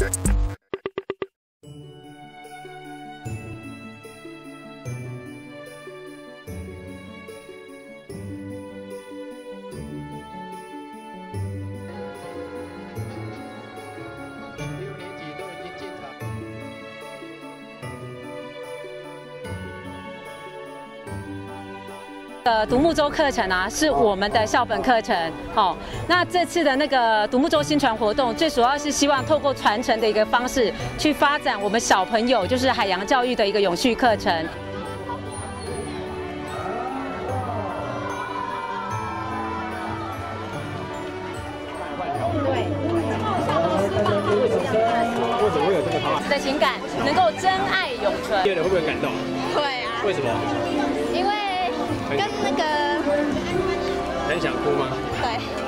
独木舟课程啊，是我们的校本课程。好，那这次的那个独木舟新传活动，最主要是希望透过传承的一个方式，去发展我们小朋友就是海洋教育的一个永续课程。对。 为什么会有这个方案？ 的情感能够真爱永存。 会不会感动？ 会啊。 为什么？ 因为跟那个很想哭吗？ 对。